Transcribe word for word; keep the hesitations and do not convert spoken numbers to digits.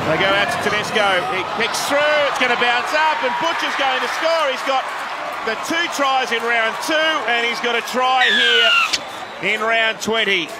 They go out to Tedesco. He kicks through. It's going to bounce up, and Butcher's going to score. He's got the two tries in round two, and he's got a try here in round twenty.